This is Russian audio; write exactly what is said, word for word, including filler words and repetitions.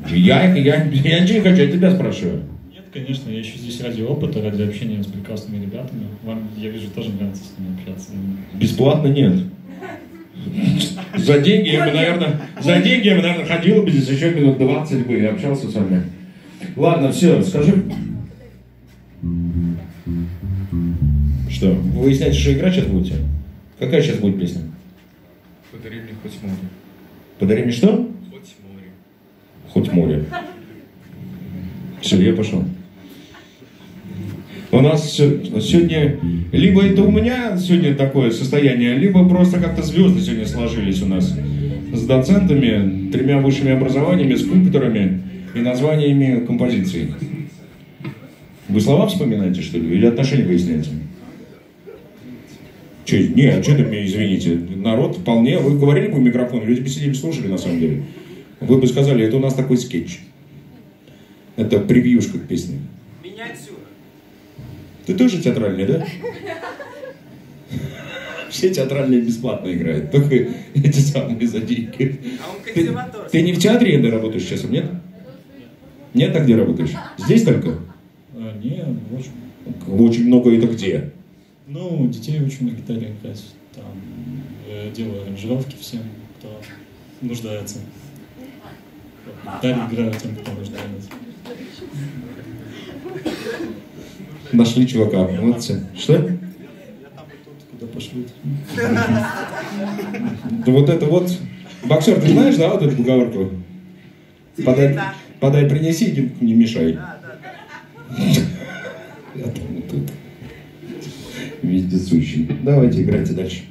Я, я, я ничего не хочу, я тебя спрашиваю. Нет, конечно, я еще здесь ради опыта, ради общения с прекрасными ребятами. Вам, я вижу, тоже нравится с ними общаться. Бесплатно нет. За деньги я бы, наверное, за деньги я бы, наверное, ходил бы здесь еще минут двадцать бы и общался с вами. Ладно, все, скажи. Что, вы выясняете, что играть сейчас будете? Какая сейчас будет песня? Подари мне хоть море. Подари мне что? Хоть море. Хоть море. Все, я пошел. У нас сегодня, либо это у меня сегодня такое состояние, либо просто как-то звезды сегодня сложились у нас с доцентами, тремя высшими образованиями, скульпторами и названиями композиций. Вы слова вспоминаете, что ли, или отношения выясняете? Че, не, а что ты мне, извините, народ вполне, вы говорили бы в микрофон, люди бы сидели, слушали на самом деле. Вы бы сказали, это у нас такой скетч. Это превьюшка к песне. Миниатюра. Ты тоже театральный, да? Все театральные бесплатно играют, только эти самые за деньги. А он Ты, консерваторский. ты не в театре ты работаешь сейчас, нет? Нет, а где работаешь? Здесь только? А, не, очень. Очень много, это где? Ну, детей учу на гитаре играть. Там э, делаю аранжировки всем, кто нуждается. Гитаре играю тем, кто нуждается. Нашли чувака, молодцы. Что? Я там и тут, куда пошлют. Да вот это вот... Боксер, ты знаешь, да, вот эту поговорку? Подай, подай, принеси, не, не мешай. Да, да, да. Я там тут вездесущий. Давайте, играйте дальше.